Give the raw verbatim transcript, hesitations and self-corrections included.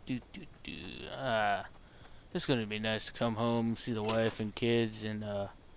do do do. Uh, it's gonna be nice to come home, see the wife and kids, and uh,